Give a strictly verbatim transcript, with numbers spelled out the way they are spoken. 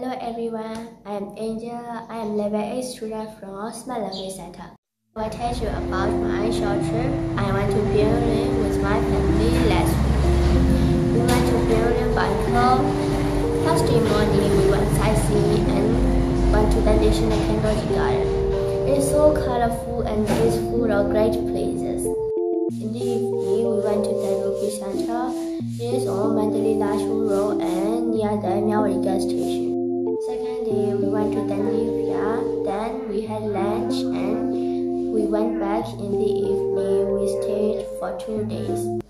Hello everyone, I am Angel. I am level eight student from Smart Language Center. I will tell you about my short trip. I went to Pyin with my family last week. We went to Pyin by car. First day morning we went sightseeing and went to the National Technology Garden. It is so colorful and it is full of great places. In the evening we went to the Rugby Center. It is on Mandalay Road and near the Myat gas station. Second day we went to Thawtar, then we had lunch and we went back in the evening. We stayed for two days.